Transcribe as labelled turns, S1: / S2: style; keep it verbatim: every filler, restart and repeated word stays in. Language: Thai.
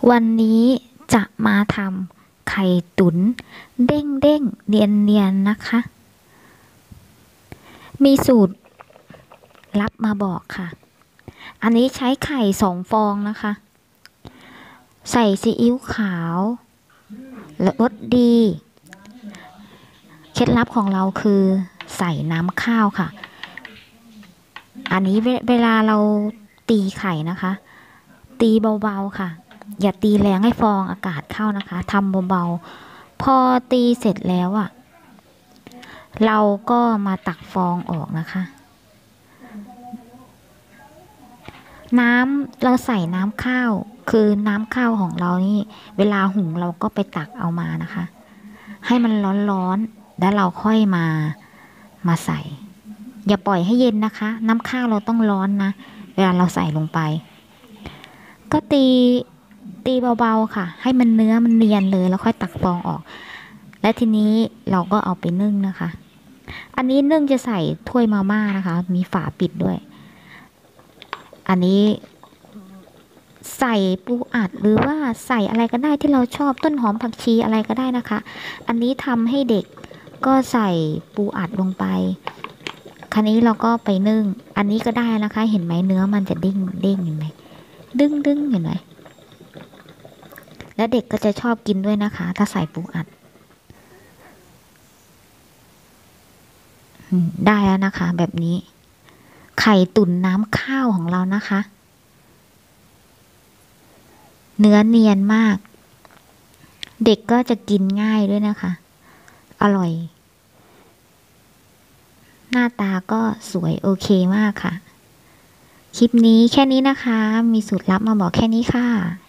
S1: วันนี้จะมาทำไข่ตุ๋นเด้งเด้งเนียนเนียนนะคะ มีสูตรลับมาบอกค่ะ อันนี้ใช้ไข่สองฟองนะคะ ใส่ซีอิ๊วขาวและรสดี เคล็ดลับของเราคือใส่น้ำข้าวค่ะ อันนี้เวลาเราตีไข่นะคะ ตีเบาๆค่ะอย่าตีแรงให้ฟองอากาศเข้านะคะทำเบาๆพอตีเสร็จแล้วอ่ะเราก็มาตักฟองออกนะคะน้ำเราใส่น้ำข้าวคือน้ำข้าวของเรานี่เวลาหุงเราก็ไปตักเอามานะคะให้มันร้อนๆแล้วเราค่อยมามาใส่อย่าปล่อยให้เย็นนะคะน้ำข้าวเราต้องร้อนนะเวลาเราใส่ลงไปก็ตีตีเบาๆค่ะให้มันเนื้อมันเนียนเลยแล้วค่อยตักฟองออกและทีนี้เราก็เอาไปนึ่งนะคะอันนี้นึ่งจะใส่ถ้วยมาม่านะคะมีฝาปิดด้วยอันนี้ใส่ปูอัดหรือว่าใส่อะไรก็ได้ที่เราชอบต้นหอมผักชีอะไรก็ได้นะคะอันนี้ทำให้เด็กก็ใส่ปูอัดลงไปคราวนี้เราก็ไปนึ่งอันนี้ก็ได้นะคะเห็นไหมเนื้อมันจะเด้งเด้งเห็นไหมดึงดึงเห็นไหมและเด็กก็จะชอบกินด้วยนะคะถ้าใส่ปูอัดได้แล้วนะคะแบบนี้ไข่ตุ๋นน้ำข้าวของเรานะคะเนื้อเนียนมากเด็กก็จะกินง่ายด้วยนะคะอร่อยหน้าตาก็สวยโอเคมากค่ะคลิปนี้แค่นี้นะคะมีสูตรลับมาบอกแค่นี้ค่ะ